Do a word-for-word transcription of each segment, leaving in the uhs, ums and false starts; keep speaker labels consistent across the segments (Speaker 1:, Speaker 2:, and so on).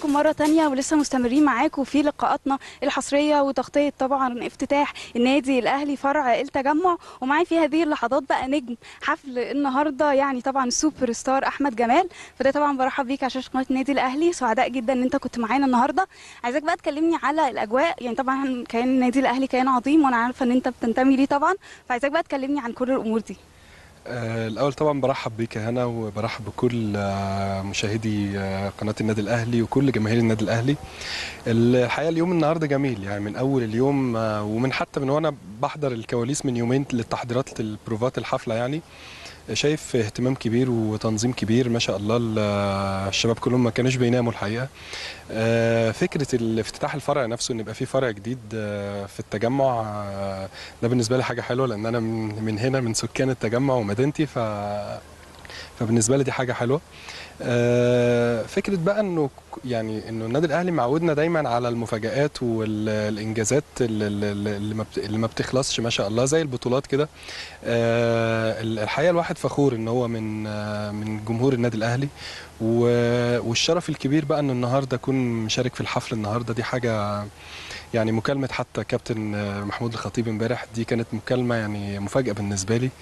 Speaker 1: بيكم مرة تانية ولسه مستمرين معاكم في لقاءاتنا الحصرية وتغطية طبعا افتتاح النادي الأهلي فرع التجمع. ومعاي في هذه اللحظات بقى نجم حفل النهارده، يعني طبعا السوبر ستار أحمد جمال. فده طبعا برحب بيك على شاشة قناة النادي الأهلي، سعداء جدا إن أنت كنت معانا النهارده. عايزاك بقى تكلمني على الأجواء، يعني طبعا كيان النادي الأهلي كيان عظيم وأنا عارفة إن أنت بتنتمي ليه طبعا، فعايزاك بقى تكلمني عن كل الأمور دي.
Speaker 2: آه، الأول طبعا برحب بيك يا هنا، وبرحب بكل آه، مشاهدي آه، قناة النادي الأهلي وكل جماهير النادي الأهلي. الحقيقة اليوم النهاردة جميل، يعني من أول اليوم آه، ومن حتى من وأنا بحضر الكواليس من يومين للتحضيرات للبروفات الحفلة، يعني شايف اهتمام كبير وتنظيم كبير ما شاء الله. الشباب كلهم ما كانوش بيناموا الحقيقة. آه، فكرة الافتتاح الفرع نفسه، ان يبقى في فرع جديد آه، في التجمع، آه، ده بالنسبة لي حاجة حلوة، لان انا من من هنا، من سكان التجمع ومدينتي، ف فبالنسبة لي دي حاجة حلوة. آه، فكرة بقى انه يعني انه النادي الاهلي معودنا دايما على المفاجآت والانجازات اللي اللي ما بت- اللي ما بتخلصش ما شاء الله، زي البطولات كده. آه، الحقيقة الواحد فخور ان هو من آه، من جمهور النادي الاهلي، و- والشرف الكبير بقى ان النهارده اكون مشارك في الحفل النهارده. دي حاجة يعني، مكالمة حتى كابتن آه، محمود الخطيب امبارح، دي كانت مكالمة يعني مفاجأة بالنسبة لي،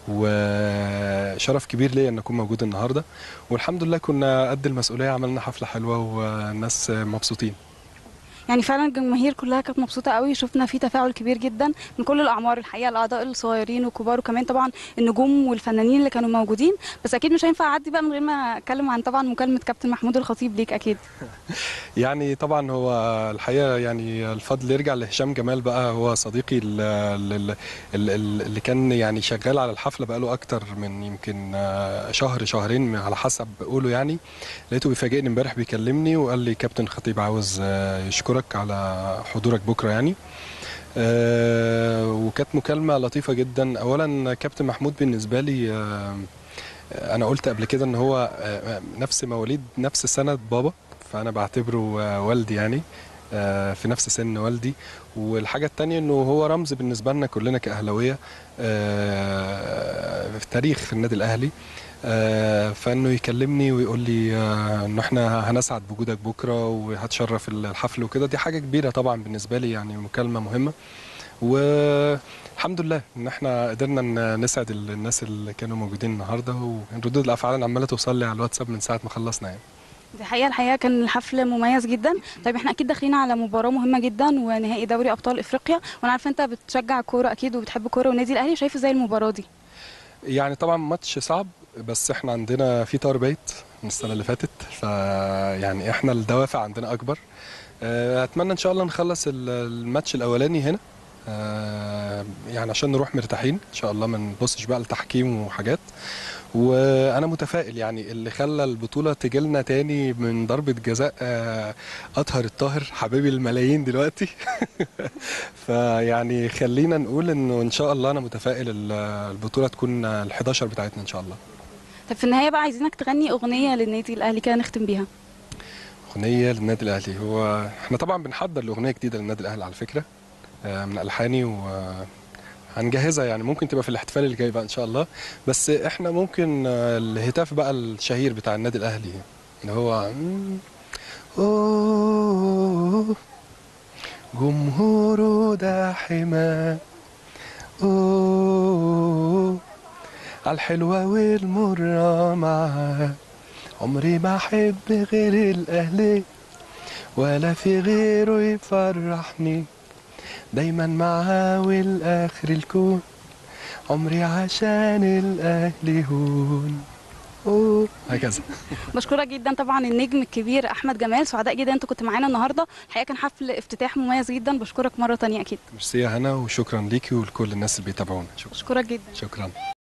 Speaker 2: وشرف كبير ليا ان اكون موجود النهارده. والحمد لله كنا قد المسؤوليه، عملنا حفله حلوه والناس مبسوطين.
Speaker 1: يعني فعلا الجماهير كلها كانت مبسوطه قوي، شفنا في تفاعل كبير جدا من كل الاعمار الحقيقه، الاعضاء الصغيرين والكبار، وكمان طبعا النجوم والفنانين اللي كانوا موجودين. بس اكيد مش هينفع اعدي بقى من غير ما اتكلم عن طبعا مكالمه كابتن محمود الخطيب ليك اكيد.
Speaker 2: يعني طبعا هو الحقيقه يعني الفضل يرجع لهشام جمال بقى، هو صديقي ال- ال- ال- ال- اللي كان يعني شغال على الحفله بقاله اكتر من يمكن آه، شهر شهرين على حسب بقوله. يعني لقيته بيفاجئني امبارح بيكلمني وقال لي كابتن خطيب عاوز آه، يشكرك على حضورك بكره يعني. آه، وكانت مكالمة لطيفة جدا. أولا كابتن محمود بالنسبة لي، آه، أنا قلت قبل كده إن هو آه، نفس مواليد نفس سنة بابا، فأنا بعتبره آه، والدي يعني، آه، في نفس سن والدي. والحاجة التانية إنه هو رمز بالنسبة لنا كلنا كأهلاوية، آه، في تاريخ في النادي الأهلي. آه، فانه يكلمني ويقول لي آه، انه احنا هنسعد بوجودك بكره وهتشرف الحفل وكده، دي حاجه كبيره طبعا بالنسبه لي، يعني مكالمه مهمه. والحمد لله ان احنا قدرنا ن- نسعد ال- الناس اللي كانوا موجودين النهارده، وردود الافعال عماله توصل لي على الواتساب من ساعه ما خلصنا يعني.
Speaker 1: دي حقيقة الحقيقة كان الحفل مميز جدا. طيب احنا اكيد داخلين على مباراة مهمة جدا ونهائي دوري ابطال افريقيا، وانا عارفة انت بتشجع كورة اكيد وبتحب كورة والنادي الاهلي، شايف ازاي المباراة دي؟
Speaker 2: يعني طبعا ماتش صعب، بس احنا عندنا في تار بيت من السنه اللي فاتت، فيعني احنا الدوافع عندنا اكبر. آه، اتمنى ان شاء الله نخلص ال- الماتش الاولاني هنا، آه، يعني عشان نروح مرتاحين ان شاء الله، ما نبصش بقى لتحكيم وحاجات. وانا متفائل، يعني اللي خلى البطوله تجيلنا تاني من ضربه جزاء آه، اطهر الطاهر حبيبي الملايين دلوقتي. فيعني خلينا نقول انه ان شاء الله انا متفائل ال- البطوله تكون ال حداشر بتاعتنا ان شاء الله.
Speaker 1: طب في النهاية بقى عايزينك تغني اغنية للنادي الاهلي كده نختم بيها.
Speaker 2: اغنيه للنادي الاهلي، هو احنا طبعا بنحضر لاغنيه جديده للنادي الاهلي على فكره، آه، من الحاني، وهنجهزها يعني ممكن تبقى في الاحتفال اللي جاي بقى ان شاء الله. بس احنا ممكن آه، الهتاف بقى الشهير بتاع النادي الاهلي، اللي هو اوه جمهوره ده حماه، اوه عالحلوة والمرة معاه، عمري ما احب غير الاهلي ولا في غيره يفرحني، دايما معاه والاخر الكون، عمري عشان الاهلي هون. اوه هكذا.
Speaker 1: بشكرك جدا طبعا النجم الكبير احمد جمال، سعداء جدا انت كنت معانا النهارده، الحقيقة كان حفل افتتاح مميز جدا، بشكرك مرة تانية اكيد.
Speaker 2: ميرسي يا هنا، وشكرا ليكي ولكل الناس اللي بيتابعونا. شكرا.
Speaker 1: بشكرك جدا.
Speaker 2: شكرا.